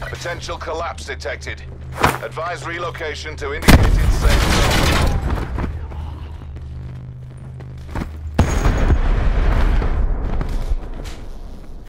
Potential collapse detected. Advise relocation to indicated safe zone.